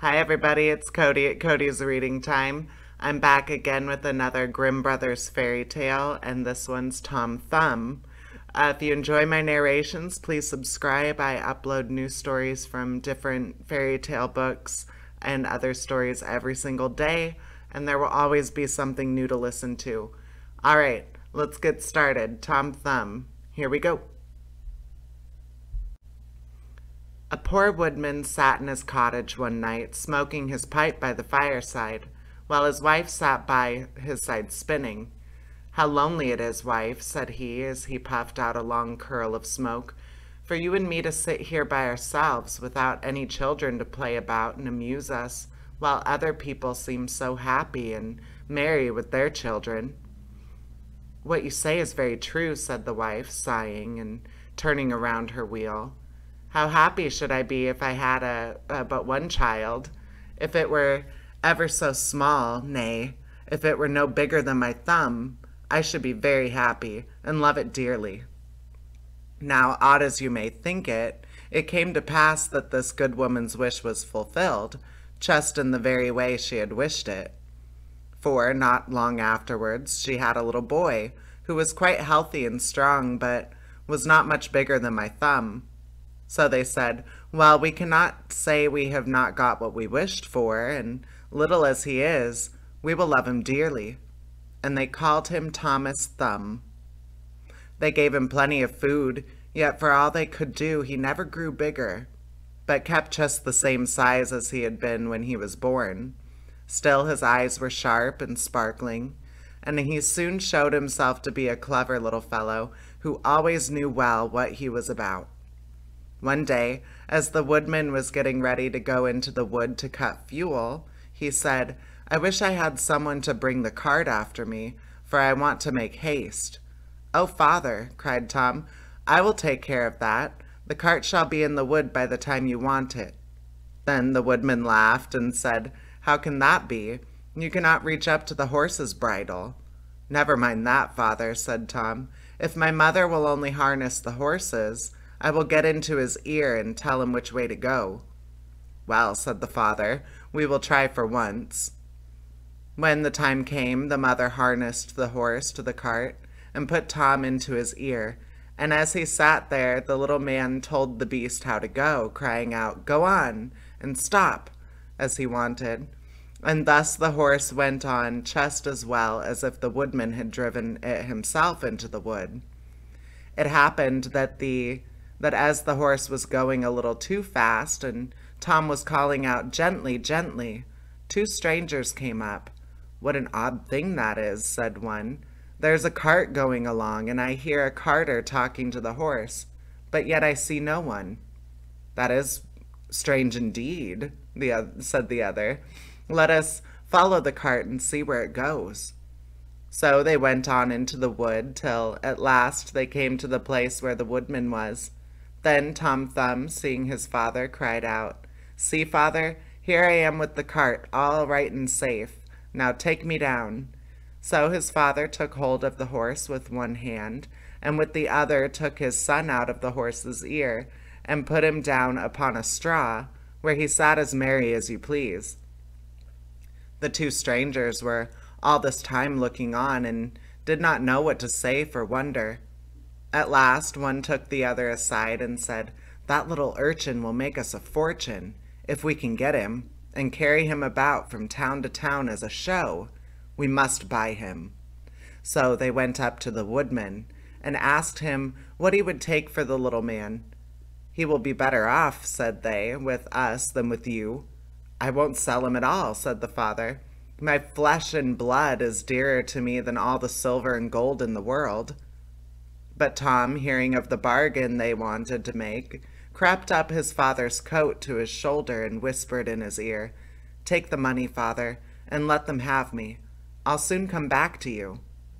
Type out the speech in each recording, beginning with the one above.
Hi everybody, it's Cody at Cody's Reading Time. I'm back again with another Grimm Brothers fairy tale, and this one's Tom Thumb. If you enjoy my narrations, please subscribe. I upload new stories from different fairy tale books and other stories every single day, and there will always be something new to listen to. Alright, let's get started. Tom Thumb. Here we go. A poor woodman sat in his cottage one night, smoking his pipe by the fireside, while his wife sat by his side spinning. "How lonely it is, wife," said he, as he puffed out a long curl of smoke, "for you and me to sit here by ourselves, without any children to play about and amuse us, while other people seem so happy and merry with their children." "What you say is very true," said the wife, sighing and turning around her wheel. "How happy should I be if I had but one child? If it were ever so small, nay, if it were no bigger than my thumb, I should be very happy and love it dearly." Now, odd as you may think it, it came to pass that this good woman's wish was fulfilled, just in the very way she had wished it. For, not long afterwards, she had a little boy, who was quite healthy and strong, but was not much bigger than my thumb. So they said, "Well, we cannot say we have not got what we wished for, and little as he is, we will love him dearly." And they called him Thomas Thumb. They gave him plenty of food, yet for all they could do, he never grew bigger, but kept just the same size as he had been when he was born. Still his eyes were sharp and sparkling, and he soon showed himself to be a clever little fellow who always knew well what he was about. One day, as the woodman was getting ready to go into the wood to cut fuel, he said, "I wish I had someone to bring the cart after me, for I want to make haste." "Oh, father," cried Tom, "I will take care of that. The cart shall be in the wood by the time you want it." Then the woodman laughed and said, "How can that be? You cannot reach up to the horse's bridle." "Never mind that, father," said Tom. "If my mother will only harness the horses, I will get into his ear and tell him which way to go." "Well," said the father, "we will try for once." When the time came, the mother harnessed the horse to the cart and put Tom into his ear, and as he sat there, the little man told the beast how to go, crying out, "Go on," and "Stop," as he wanted. And thus the horse went on just as well as if the woodman had driven it himself into the wood. It happened that as the horse was going a little too fast and Tom was calling out, "Gently, gently," two strangers came up. "What an odd thing that is," said one. "There's a cart going along, and I hear a carter talking to the horse, but yet I see no one." "That is strange indeed," said the other. "Let us follow the cart and see where it goes." So they went on into the wood till at last they came to the place where the woodman was. Then Tom Thumb, seeing his father, cried out, "See, father, here I am with the cart, all right and safe. Now take me down." So his father took hold of the horse with one hand, and with the other took his son out of the horse's ear, and put him down upon a straw, where he sat as merry as you please. The two strangers were all this time looking on, and did not know what to say for wonder. At last one took the other aside and said, "That little urchin will make us a fortune, if we can get him, and carry him about from town to town as a show. We must buy him." So they went up to the woodman, and asked him what he would take for the little man. "He will be better off," said they, "with us than with you." "I won't sell him at all," said the father. "My flesh and blood is dearer to me than all the silver and gold in the world." But Tom, hearing of the bargain they wanted to make, crept up his father's coat to his shoulder and whispered in his ear, "Take the money, father, and let them have me. I'll soon come back to you."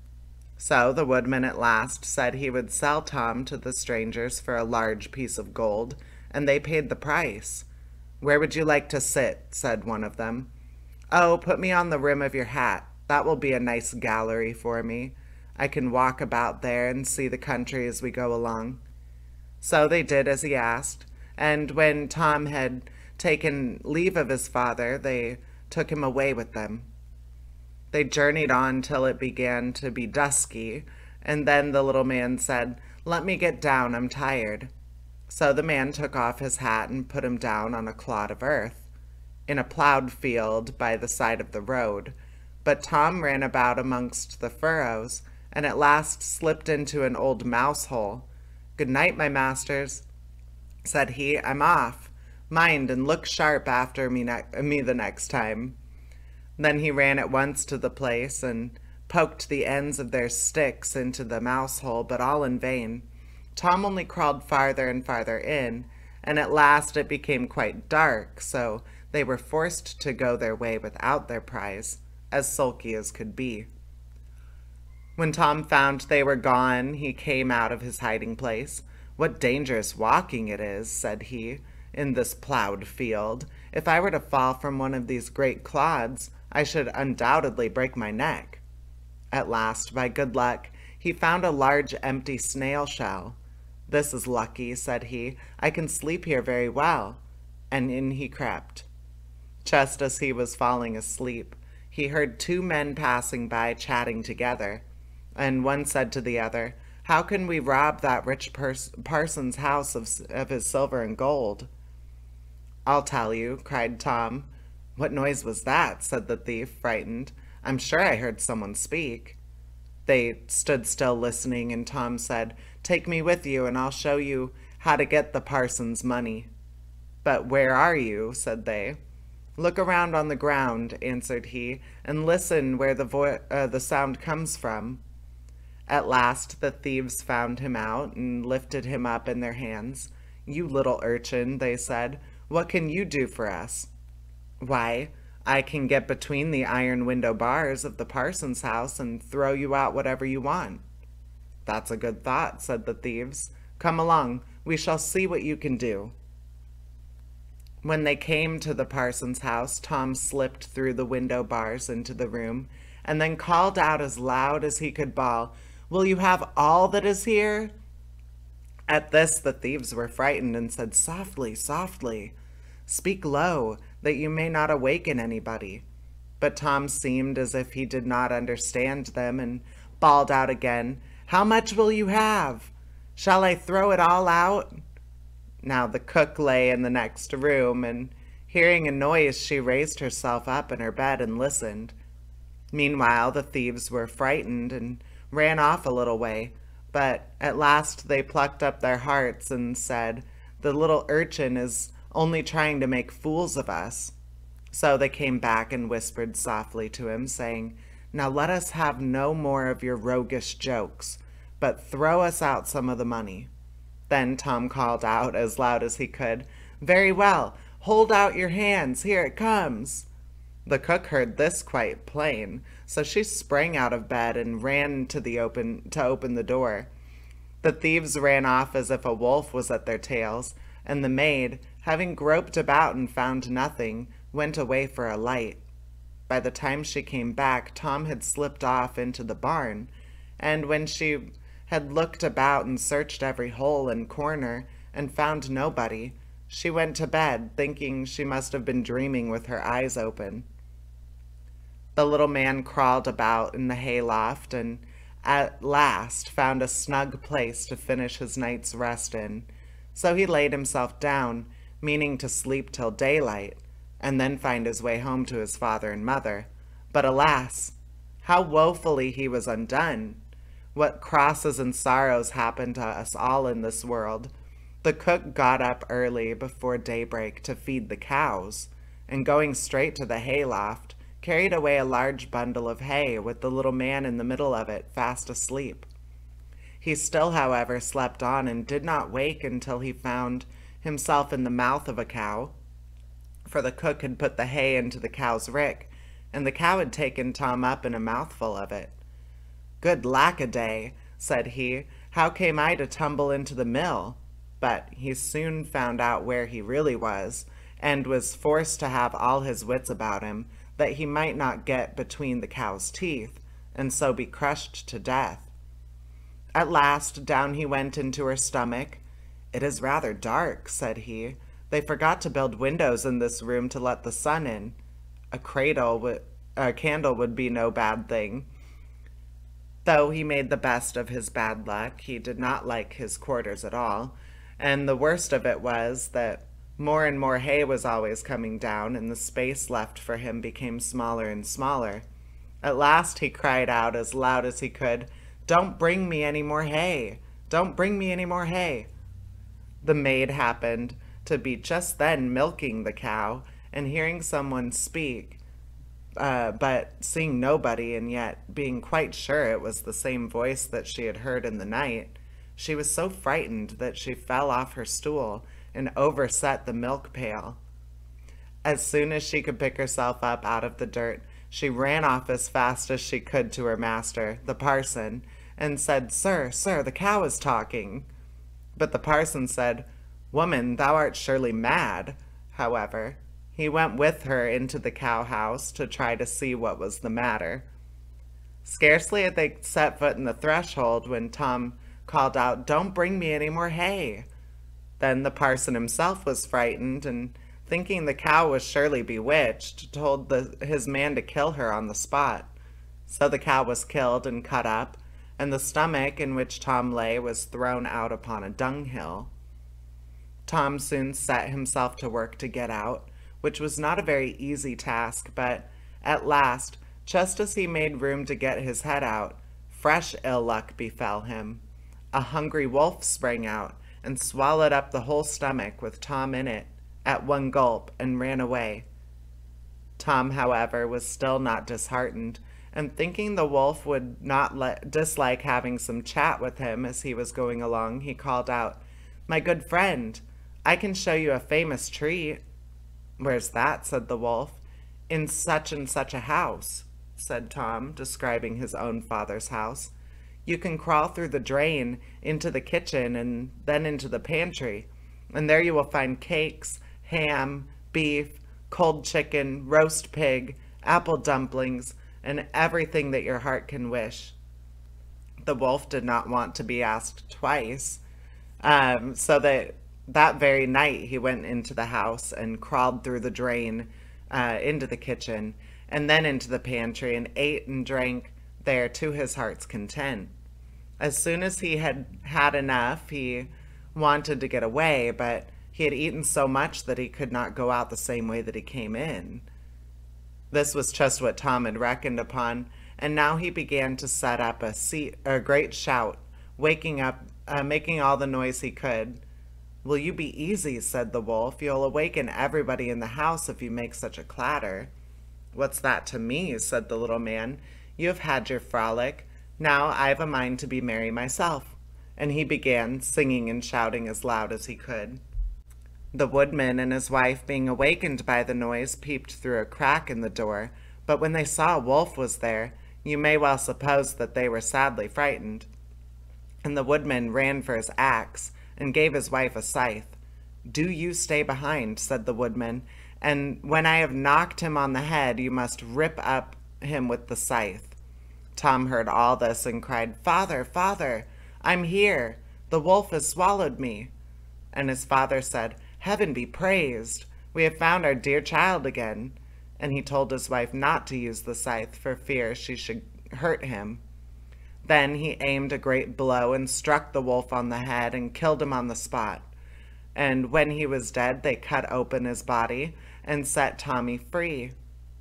So the woodman at last said he would sell Tom to the strangers for a large piece of gold, and they paid the price. "Where would you like to sit?" said one of them. "Oh, put me on the rim of your hat. That will be a nice gallery for me. I can walk about there and see the country as we go along." So they did as he asked, and when Tom had taken leave of his father, they took him away with them. They journeyed on till it began to be dusky, and then the little man said, "Let me get down, I'm tired." So the man took off his hat and put him down on a clod of earth, in a plowed field by the side of the road. But Tom ran about amongst the furrows, and at last slipped into an old mouse hole. "Good night, my masters," said he, "I'm off. Mind and look sharp after me the next time." Then he ran at once to the place and poked the ends of their sticks into the mouse hole, but all in vain. Tom only crawled farther and farther in, and at last it became quite dark, so they were forced to go their way without their prize, as sulky as could be. When Tom found they were gone, he came out of his hiding place. "What dangerous walking it is," said he, "in this plowed field. If I were to fall from one of these great clods, I should undoubtedly break my neck." At last, by good luck, he found a large empty snail shell. "This is lucky," said he. "I can sleep here very well." And in he crept. Just as he was falling asleep, he heard two men passing by chatting together, and one said to the other, "How can we rob that rich parson's house of his silver and gold?" "I'll tell you," cried Tom. "What noise was that?" said the thief, frightened. "I'm sure I heard someone speak." They stood still listening, and Tom said, "Take me with you, and I'll show you how to get the parson's money." "But where are you?" said they. "Look around on the ground," answered he, "and listen where the sound comes from." At last the thieves found him out and lifted him up in their hands. "You little urchin," they said, "what can you do for us?" "Why, I can get between the iron window bars of the parson's house and throw you out whatever you want." "That's a good thought," said the thieves. "Come along, we shall see what you can do." When they came to the parson's house, Tom slipped through the window bars into the room, and then called out as loud as he could bawl, "Will you have all that is here?" At this the thieves were frightened and said, "Softly, softly. Speak low, that you may not awaken anybody." But Tom seemed as if he did not understand them, and bawled out again, "How much will you have? Shall I throw it all out?" Now the cook lay in the next room, and hearing a noise, she raised herself up in her bed and listened. Meanwhile the thieves were frightened and ran off a little way, but at last they plucked up their hearts and said, "The little urchin is only trying to make fools of us." So they came back and whispered softly to him, saying, "Now let us have no more of your roguish jokes, but throw us out some of the money." Then Tom called out as loud as he could, "Very well, hold out your hands, here it comes." The cook heard this quite plain, so she sprang out of bed and ran to open the door. The thieves ran off as if a wolf was at their tails, and the maid, having groped about and found nothing, went away for a light. By the time she came back, Tom had slipped off into the barn, and when she had looked about and searched every hole and corner and found nobody, she went to bed, thinking she must have been dreaming with her eyes open. The little man crawled about in the hayloft and at last found a snug place to finish his night's rest in. So he laid himself down, meaning to sleep till daylight, and then find his way home to his father and mother. But alas, how woefully he was undone! What crosses and sorrows happen to us all in this world. The cook got up early before daybreak to feed the cows, and going straight to the hayloft, carried away a large bundle of hay with the little man in the middle of it, fast asleep. He still, however, slept on and did not wake until he found himself in the mouth of a cow, for the cook had put the hay into the cow's rick, and the cow had taken Tom up in a mouthful of it. "Good lack-a-day," said he, "how came I to tumble into the mill?" But he soon found out where he really was, and was forced to have all his wits about him, that he might not get between the cow's teeth, and so be crushed to death. At last down he went into her stomach. "It is rather dark," said he, They forgot to build windows in this room to let the sun in. A candle would be no bad thing. Though he made the best of his bad luck, he did not like his quarters at all, and the worst of it was that more and more hay was always coming down, and the space left for him became smaller and smaller. At last he cried out as loud as he could, "Don't bring me any more hay! Don't bring me any more hay!" The maid happened to be just then milking the cow, and hearing someone speak, but seeing nobody, and yet being quite sure it was the same voice that she had heard in the night, she was so frightened that she fell off her stool and overset the milk pail. As soon as she could pick herself up out of the dirt, she ran off as fast as she could to her master, the parson, and said, "Sir, sir, the cow is talking." But the parson said, "Woman, thou art surely mad." However, he went with her into the cow house to try to see what was the matter. Scarcely had they set foot in the threshold when Tom called out, "Don't bring me any more hay." Then the parson himself was frightened, and thinking the cow was surely bewitched, told his man to kill her on the spot. So the cow was killed and cut up, and the stomach in which Tom lay was thrown out upon a dunghill. Tom soon set himself to work to get out, which was not a very easy task, but at last, just as he made room to get his head out, fresh ill luck befell him. A hungry wolf sprang out and swallowed up the whole stomach with Tom in it at one gulp and ran away. Tom, however, was still not disheartened, and thinking the wolf would not dislike having some chat with him as he was going along, he called out, "My good friend, I can show you a famous treat." "Where's that?" said the wolf. "In such and such a house," said Tom, describing his own father's house. "You can crawl through the drain into the kitchen and then into the pantry, and there you will find cakes, ham, beef, cold chicken, roast pig, apple dumplings, and everything that your heart can wish." The wolf did not want to be asked twice, so that very night he went into the house and crawled through the drain into the kitchen, and then into the pantry, and ate and drank there to his heart's content. As soon as he had had enough, he wanted to get away, but he had eaten so much that he could not go out the same way that he came in. This was just what Tom had reckoned upon, and now he began to set up a great shout, waking up, making all the noise he could. "Will you be easy?" said the wolf. "You'll awaken everybody in the house if you make such a clatter." "What's that to me?" said the little man. "You have had your frolic. Now I've a mind to be merry myself." And he began singing and shouting as loud as he could. The woodman and his wife, being awakened by the noise, peeped through a crack in the door, but when they saw a wolf was there, you may well suppose that they were sadly frightened. And the woodman ran for his axe, and gave his wife a scythe. "Do you stay behind," said the woodman, "and when I have knocked him on the head, you must rip up him with the scythe." Tom heard all this and cried, "Father, father, I'm here. The wolf has swallowed me." And his father said, "Heaven be praised. We have found our dear child again." And he told his wife not to use the scythe for fear she should hurt him. Then he aimed a great blow and struck the wolf on the head and killed him on the spot. And when he was dead, they cut open his body and set Tommy free.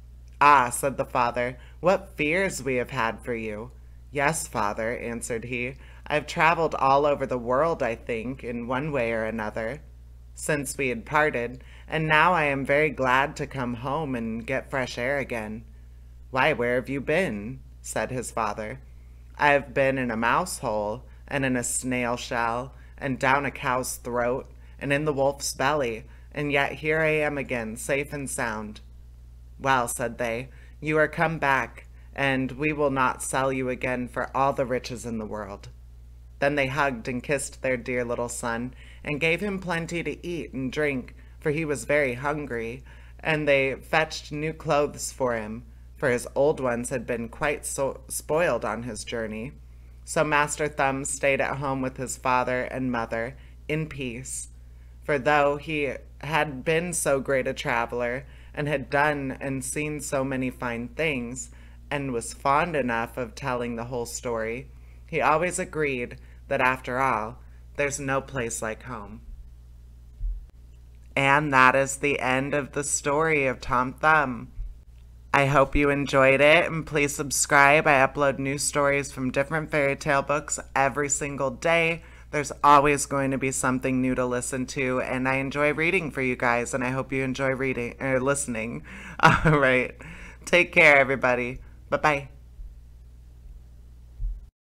"Ah," said the father, "what fears we have had for you." "Yes, father," answered he, "I've traveled all over the world, I think, in one way or another, since we had parted, and now I am very glad to come home and get fresh air again." "Why, where have you been?" said his father. "I have been in a mouse hole, and in a snail shell, and down a cow's throat, and in the wolf's belly, and yet here I am again, safe and sound." "Well," said they, "you are come back, and we will not sell you again for all the riches in the world." Then they hugged and kissed their dear little son, and gave him plenty to eat and drink, for he was very hungry, and they fetched new clothes for him, for his old ones had been quite spoiled on his journey. So Master Thumb stayed at home with his father and mother in peace, for though he had been so great a traveler and had done and seen so many fine things and was fond enough of telling the whole story, he always agreed that after all, there's no place like home. And that is the end of the story of Tom Thumb. I hope you enjoyed it, and please subscribe. I upload new stories from different fairy tale books every single day. There's always going to be something new to listen to, and I enjoy reading for you guys, and I hope you enjoy reading or listening. All right. Take care, everybody. Bye-bye.